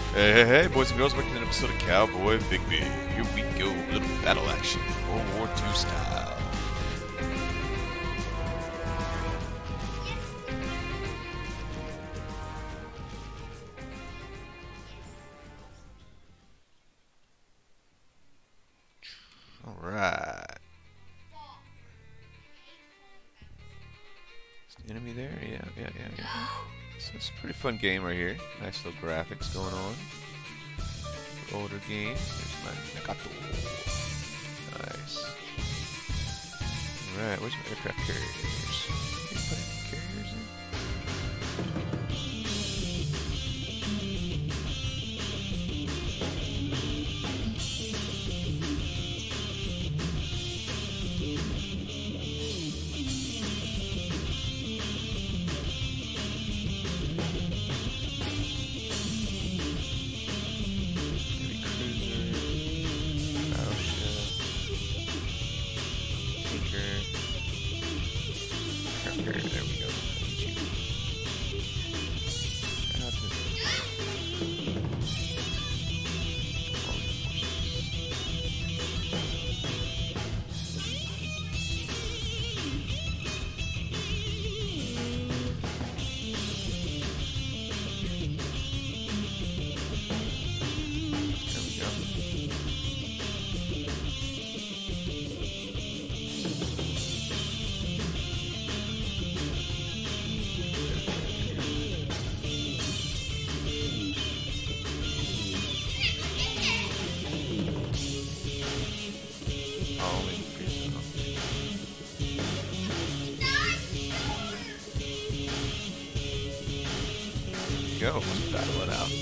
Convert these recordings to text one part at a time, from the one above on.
Hey, hey, hey, boys and girls, welcome to an episode of Cowboy Bigby. Here we go, a little battle action, World War II style. Alright. Is the enemy there? Yeah. So it's a pretty fun game right here. Nice little graphics going on. Older game. There's my Nagato. Nice. Alright, where's my aircraft carriers? Can you put any carriers in? There we go. Go, let's battle it out.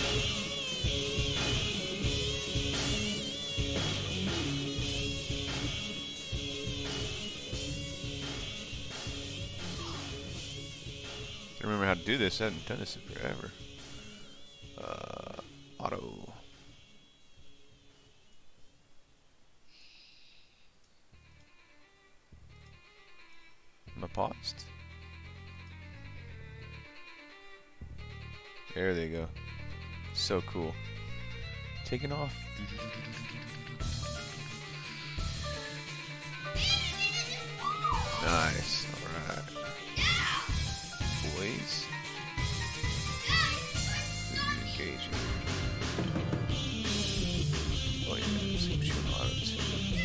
I remember how to do this. I haven't done this in forever. Auto. Am I paused? There they go. So cool. Taking off. Nice. Alright. Boys. Engaging. Oh yeah, seems you know auto too.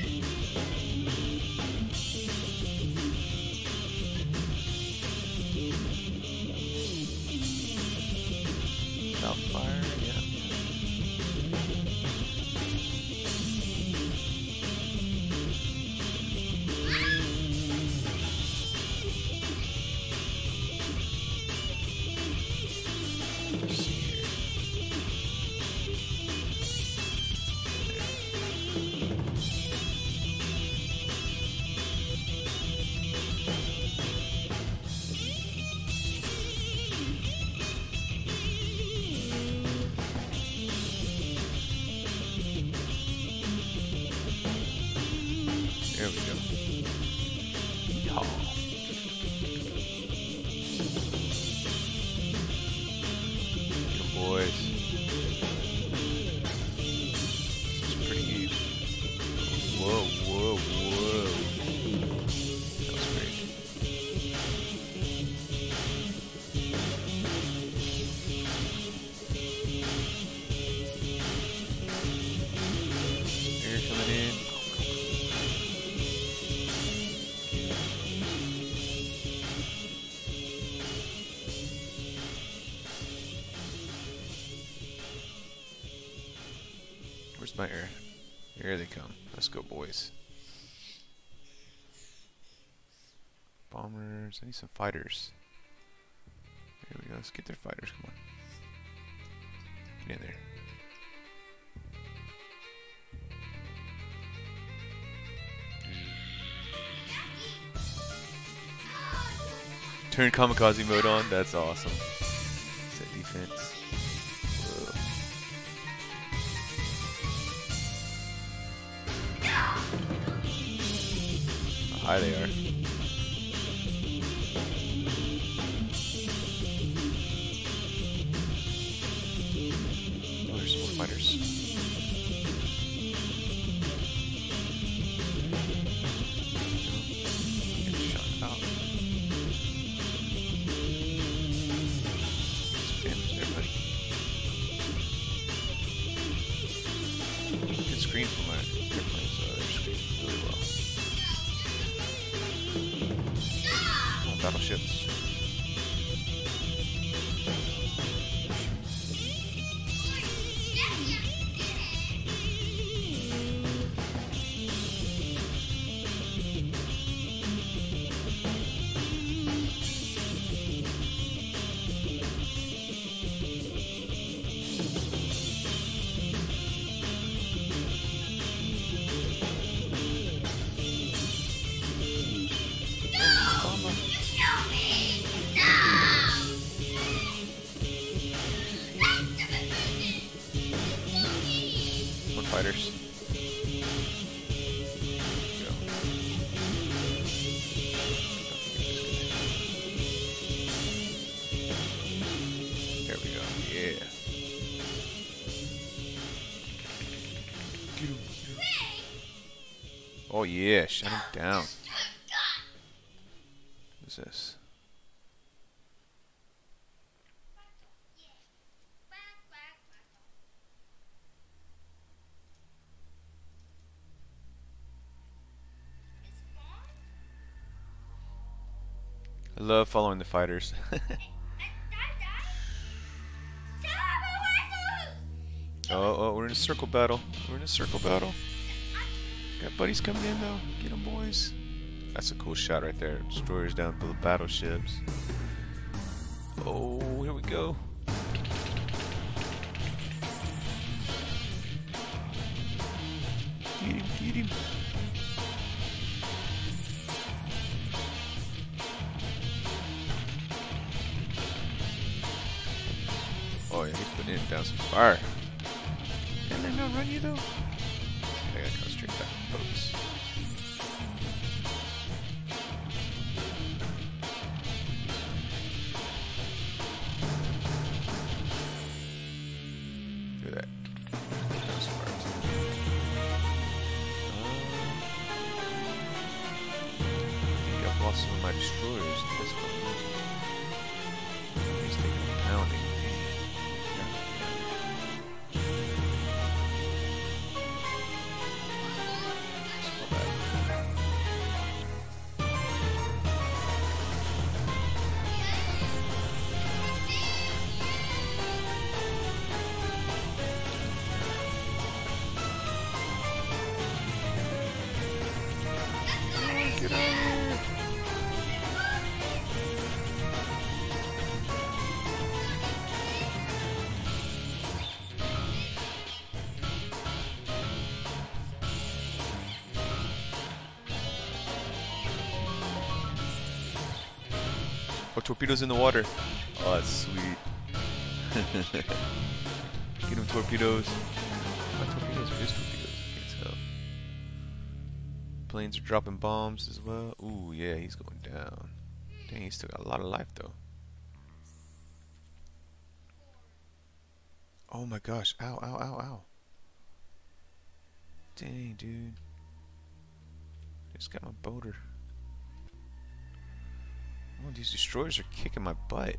Fire, yeah. There we go. Yeehaw. Good boys. This is pretty easy. Whoa. That was great. Air coming in. Where's my air? Here they come. Let's go, boys. Bombers. I need some fighters. There we go. Let's get their fighters. Come on. Get in there. Turn kamikaze mode on. That's awesome. Set defense. Whoa. How high they are. fighters. Get shot out. Some damage there, buddy. Good screen for my airplanes, so they're screening really well. Oh, battleships. Fighters. Go. There we go. Yeah. Get him. Oh yeah, shut him down. What's this? I love following the fighters. Oh, we're in a circle battle. We're in a circle battle. Got buddies coming in though. Get them, boys. That's a cool shot right there. Destroyers down below battleships. Oh, here we go. Get him, get him. Oh yeah, he's putting it down some fire. Can they not run you though? I gotta come straight back to boats. Look at that. That was fire too. I think I've lost some of my destroyers at this point. He's taking a pounding. Get out of here. Oh, torpedoes in the water. Oh, that's sweet. Get him, torpedoes. Not torpedoes, or his torpedoes? I can't tell. Planes are dropping bombs as well. Ooh, yeah, he's going down. Dang, he's still got a lot of life though. Oh my gosh. Ow, ow, ow, ow. Dang, dude. Just got my boater. Oh, these destroyers are kicking my butt.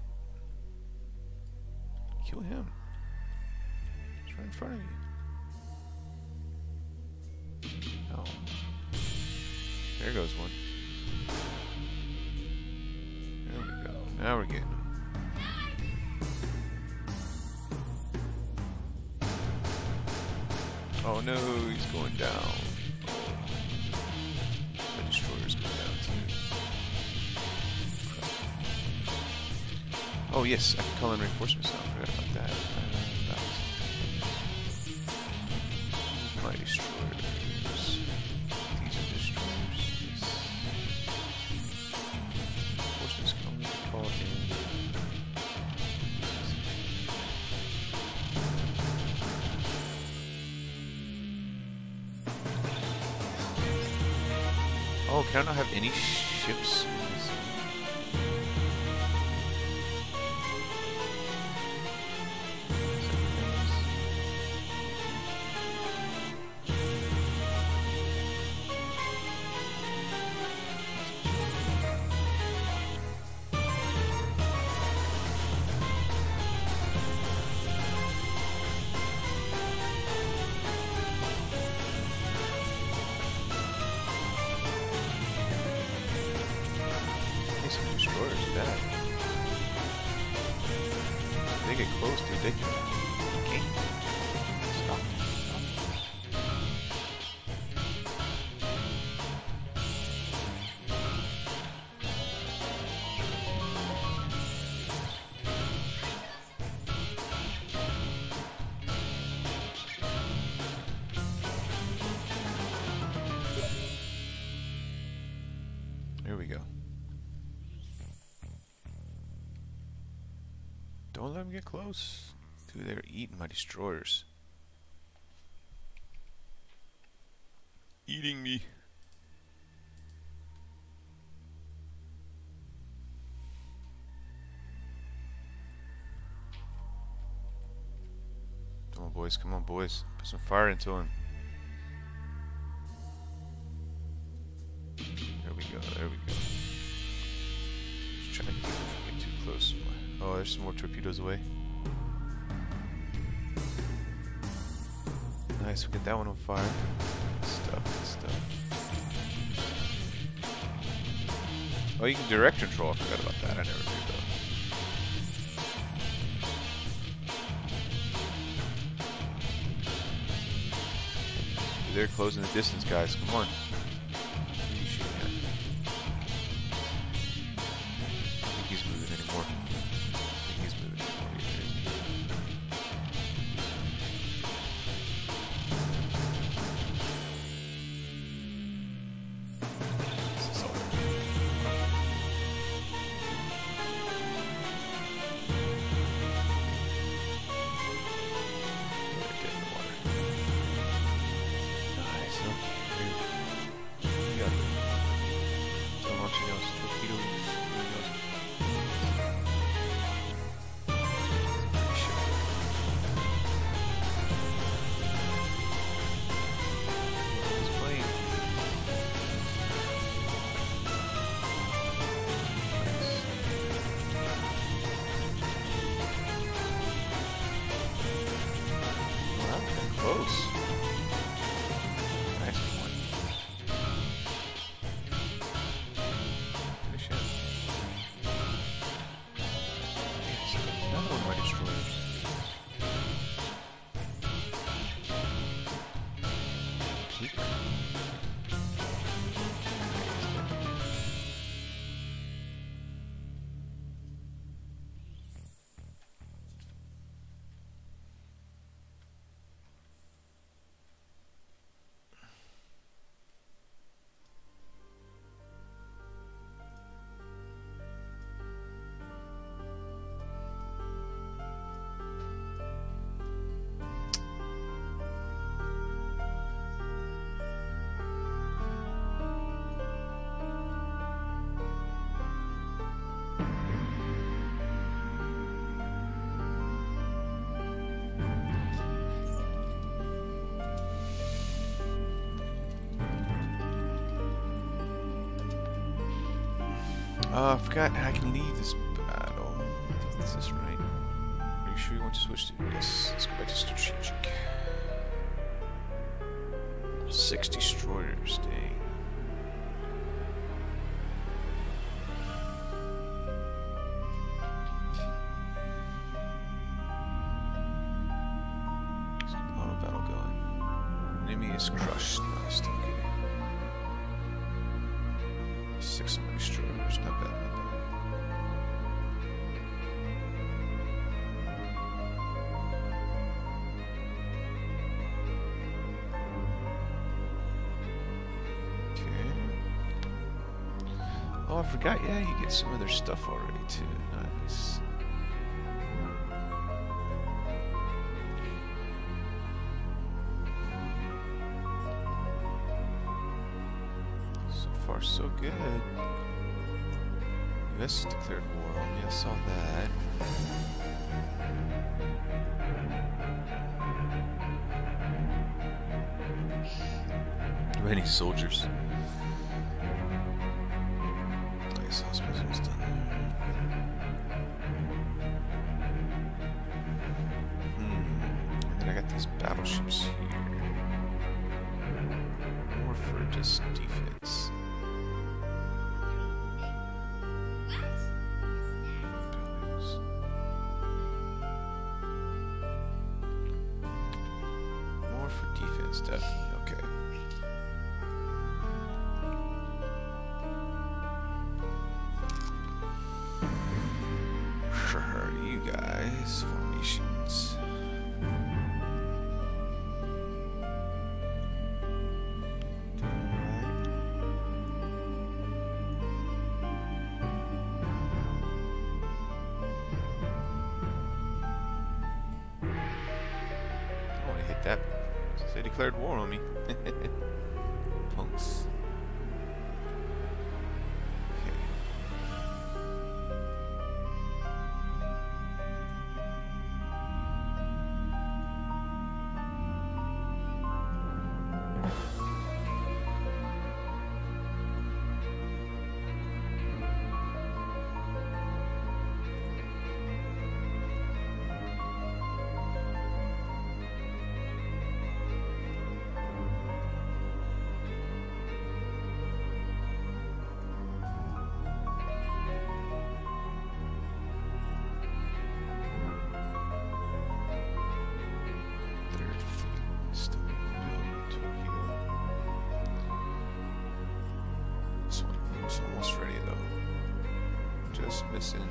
Kill him. He's right in front of you. Oh. There goes one. There we go. Now we're getting him. Oh no, he's going down. The destroyer's going down too. Oh yes, I can call in reinforcements now. I forgot about that. My destroyers. These are destroyers. Yes. Reinforcements can only be called in. Oh, can I not have any ships? Don't let them get close. Dude, they're eating my destroyers. Eating me. Come on, boys. Come on, boys. Put some fire into him. There we go. There we go. Just trying to keep them from getting too close. Oh, there's some more torpedoes away. Nice. We get that one on fire. Good stuff. Good stuff. Oh, you can direct control. I forgot about that. I never did though. They're closing the distance, guys. Come on. Who are you shooting at? I don't think he's moving anymore. I think he's moving anymore. This is all. Get in the water. Nice, okay. We got it. Don't launch any else. Torpedoes. He's playing. Wow, that was close. Nice one. Finish him. Yes, another one of my destroyers. Peek. I forgot I can leave this battle. I think this is right. Are you sure you want to switch to? Yes, let's go back to strategic. 6 destroyers, dang. Let's get the auto battle going. Enemy is crushed. Nice, okay. 6 of my destroyers, not bad, not bad. Okay. Oh, I forgot, yeah, you get some of their stuff already too. Nice. So far, so good. US declared war on me, I saw that. Many soldiers. Nice, hospital's almost done. And then I got these battleships here. More for just defense. More for defense, definitely. Okay. Sure, you guys, formations. They declared war on me. Punks. Missing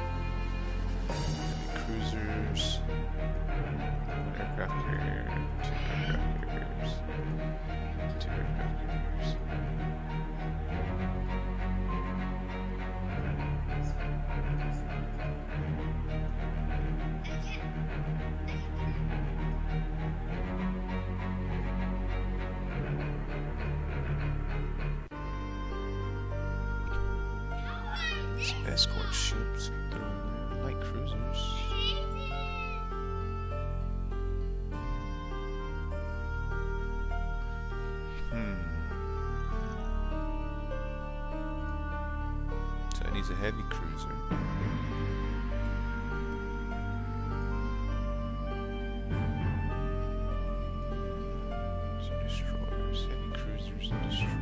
cruisers, one aircraft carrier, two aircraft carriers, two aircraft carriers. Escort ships, throw in there, light cruisers. So it needs a heavy cruiser. Some destroyers, heavy cruisers and destroyers.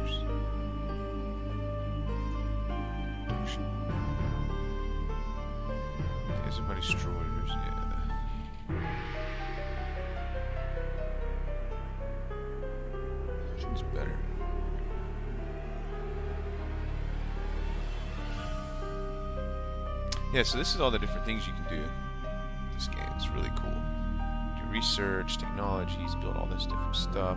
These are my destroyers, yeah. She's better. Yeah, so this is all the different things you can do. This game is really cool. Do research, technologies, build all this different stuff.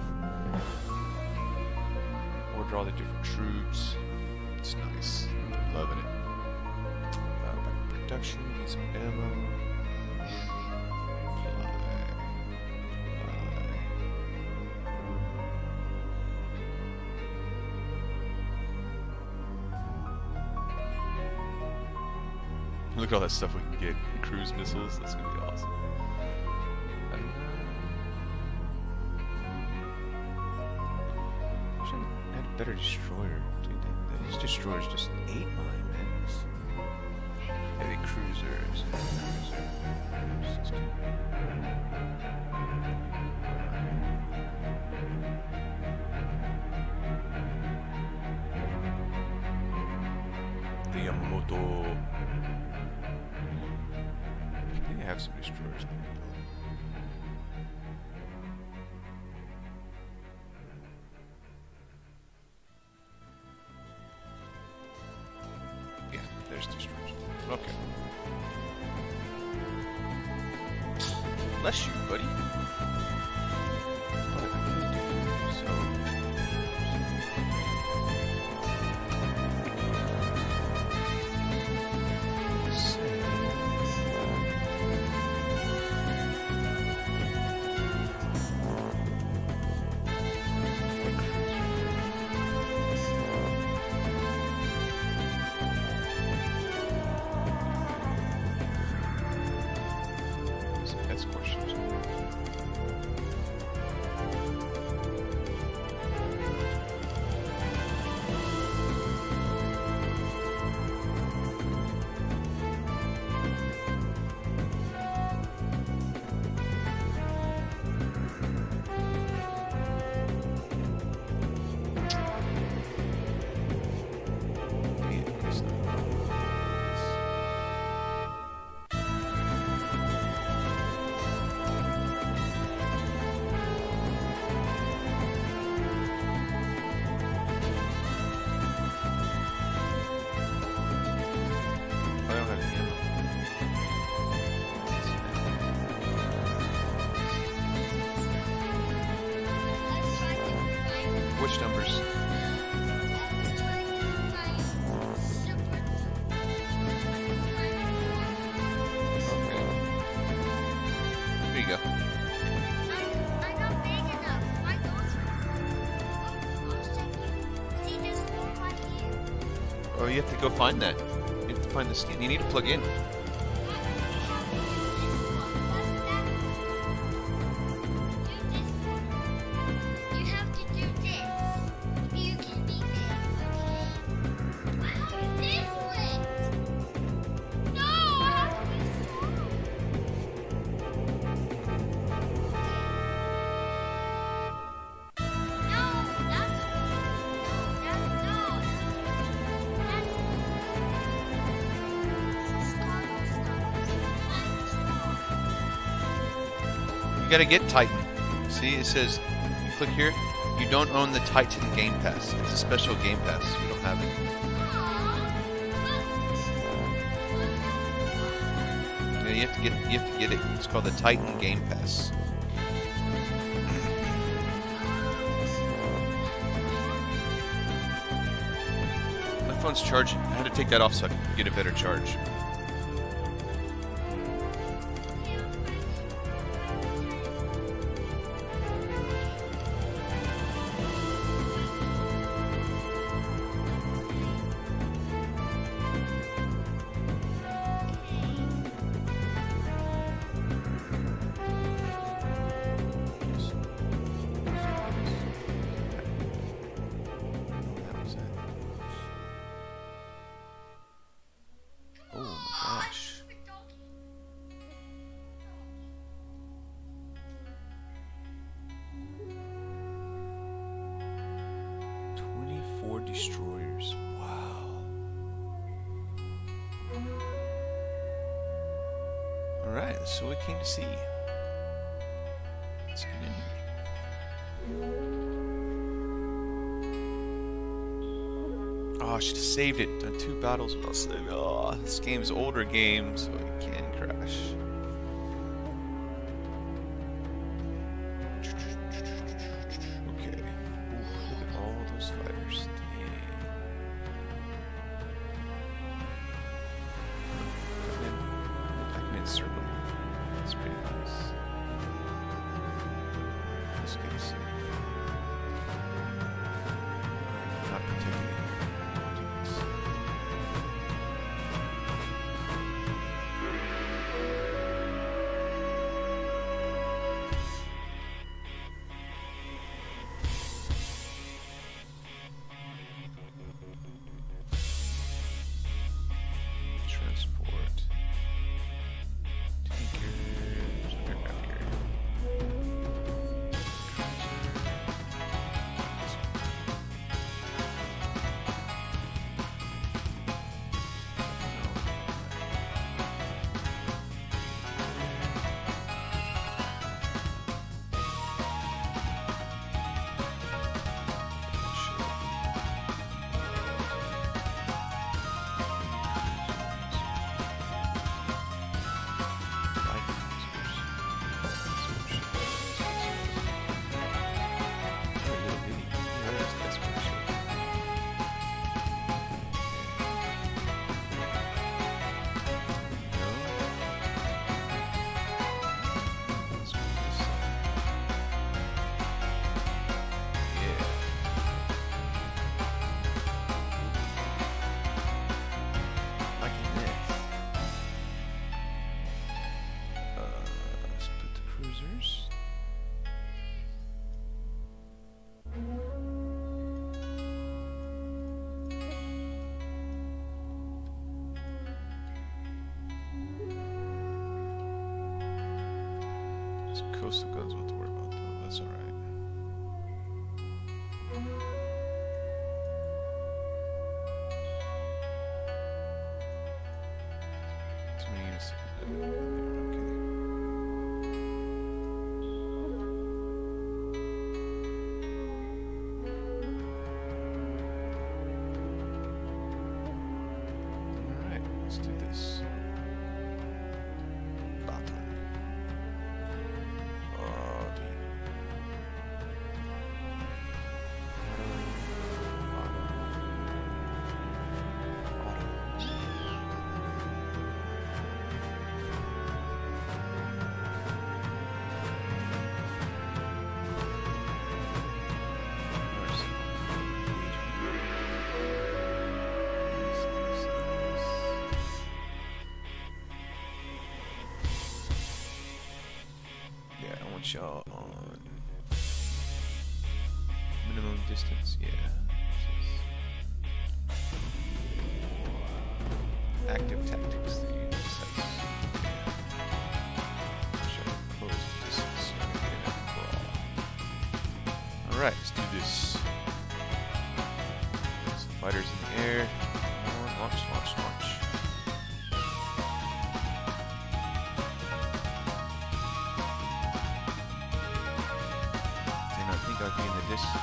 Order all the different troops. It's nice. I'm loving it. Production, need some ammo. Look at all that stuff we can get. Cruise missiles, that's gonna be awesome. I wish I had a better destroyer. Dude, these destroyers just ate mine, man. Heavy cruisers. The Yamamoto. I think I have some destroyers there. Yeah, there's destroyers. Okay. Bless you, buddy. Which numbers? Okay. Here you go. you have to go find that. You have to find the skin. You need to plug in. You gotta get Titan. See, it says, you click here, you don't own the Titan Game Pass. It's a special Game Pass. You don't have it. Yeah, you have to get it. It's called the Titan Game Pass. My phone's charging. I had to take that off so I could get a better charge. Destroyers. Wow. Alright, that's what we came to see. Let's get in here. Oh, I should have saved it. Done 2 battles without saving. Oh, this game's an older game, so it can crash. Okay. Ooh, look at all those fighters. Circle. That's pretty nice. Let's get this. Not particularly. Transport. Coastal guns, what to worry about though, that's alright. Too many units. Alright, let's do this. put y'all on minimum distance. Yeah. Active tactics. Alright, let's do this. Some fighters in the air. Launch, launch, launch. I think I'll be in the disc.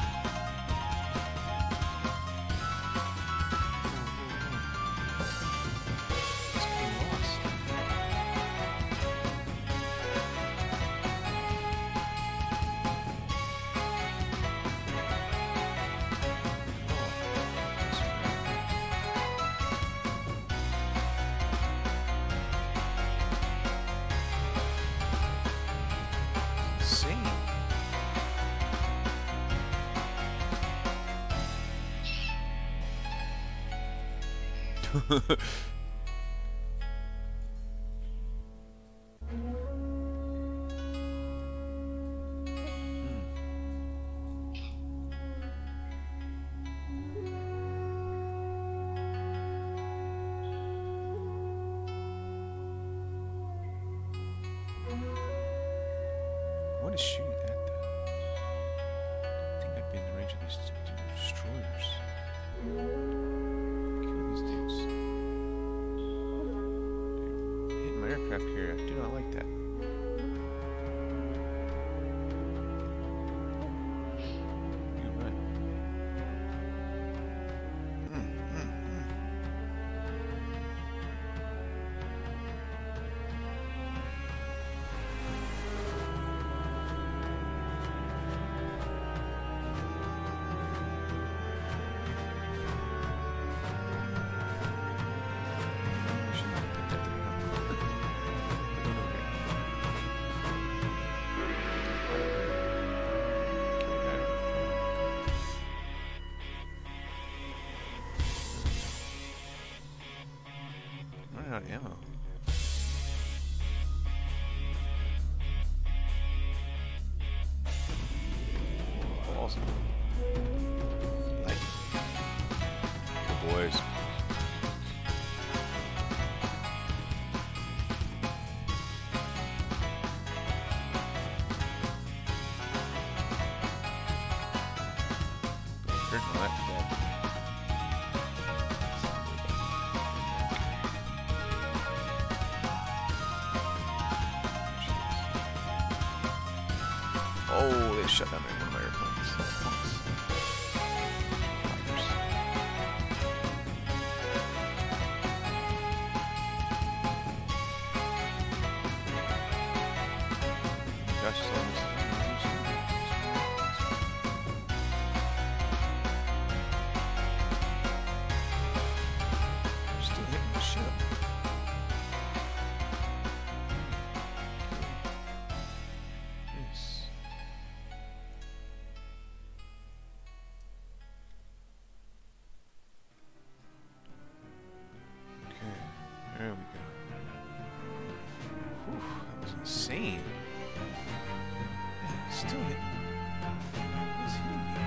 What is shooting at that? I think I'd be in the range of these two destroyers. Kill these dudes. They're hitting my aircraft carrier. I do not like that. Out of ammo. Balls. Like good boys. Heard my left ball. Oh, they shut down one of my airplanes. Gosh, it's almost... Still hitting the ship. Yes. There we go. Whew, that was insane. Man, still hitting. He's hitting me.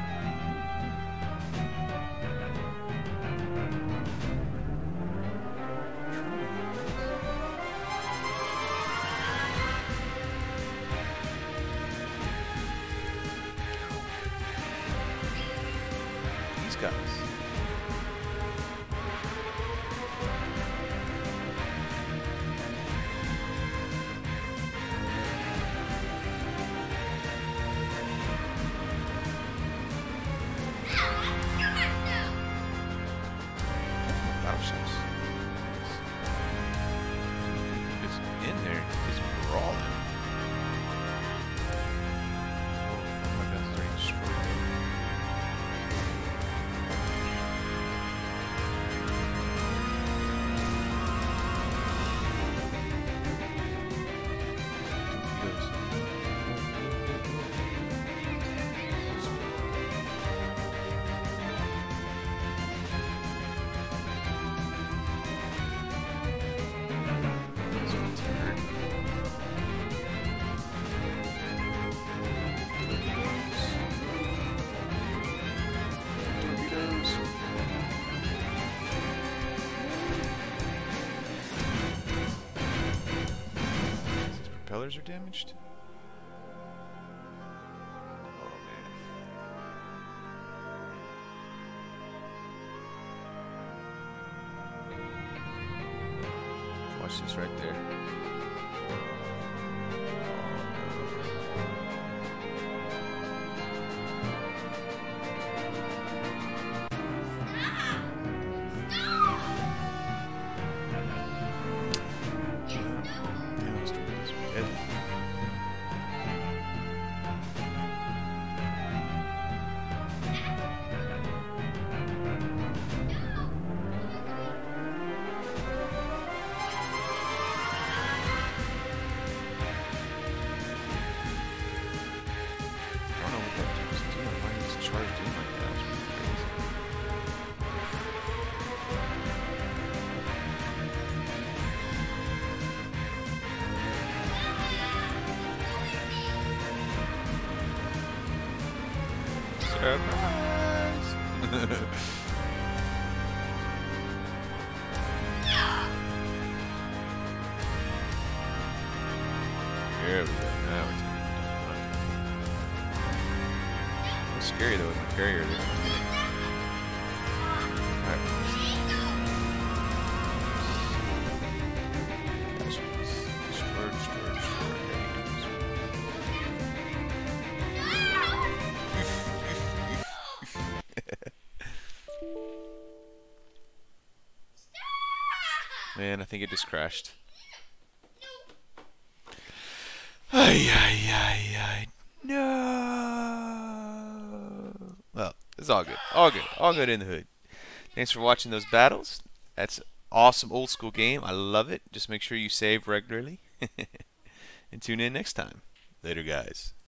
These guys. destroyers are damaged? Oh man. Watch this right there. Surprise! Here we go. Now we're taking it down. It's scary though with my carrier there. Alright. Destroy. Man, I think it just crashed. Ay. No. Well, it's all good. All good. All good in the hood. Thanks for watching those battles. That's an awesome old school game. I love it. Just make sure you save regularly. And tune in next time. Later, guys.